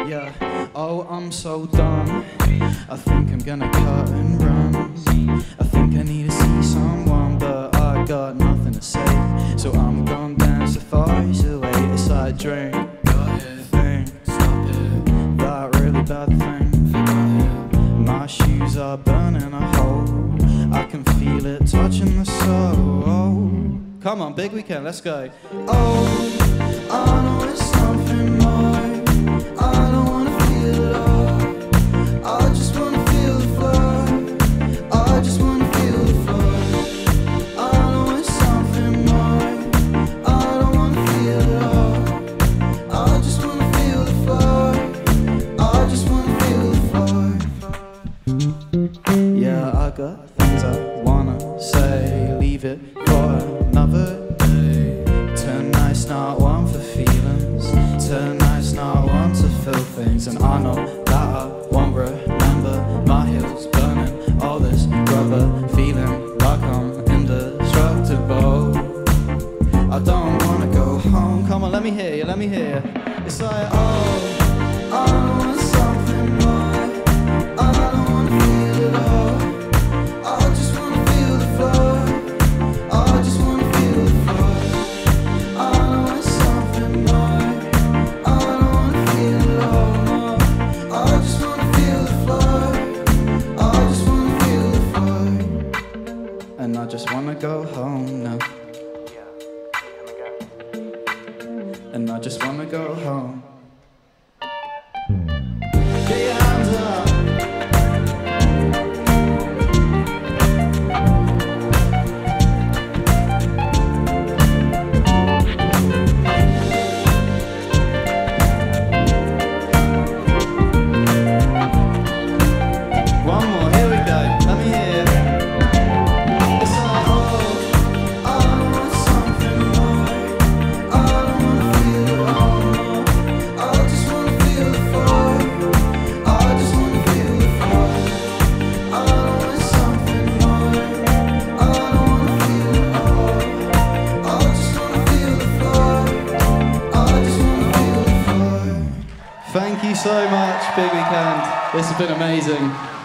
Yeah, oh, I'm so done. I think I'm gonna cut and run. I think I need to see someone, but I got nothing to say. So I'm gonna dance the thighs away. It's like drink, got it, think, stop it, that really bad thing. My shoes are burning a hole. I can feel it touching the soul. Come on, big weekend, let's go. Oh, I know it's something more. I don't wanna feel it all. I just wanna feel the flow. I just wanna feel the flow. I know it's something more. I don't wanna feel it all. I just wanna feel the flow. I just wanna feel the flow. Yeah, I got things I wanna say. Leave it for another day. Tonight's not one for feelings. Tonight's not one to feel things. And I know that I won't remember my heels burning. All this rubber feeling like I'm indestructible. I don't wanna go home. Come on, let me hear you, let me hear you. It's like, oh, I want something more. I don't wanna feel it all. I just wanna feel the flow. I just wanna feel the flow. I know it's something more. I don't wanna feel it all, no. I just wanna feel the flow. I just wanna feel the flow. And I just wanna go home now. And I just wanna go home. Get your hands up. One more, here we go. Let me hear it. It's like, oh, I want something more. I don't wanna feel it all, no. I just wanna feel the flow. I just wanna feel the flow. I want something more. I don't wanna feel it all. I just wanna feel the flow. I just wanna feel the flow. Thank you so much, Big Weekend. This has been amazing.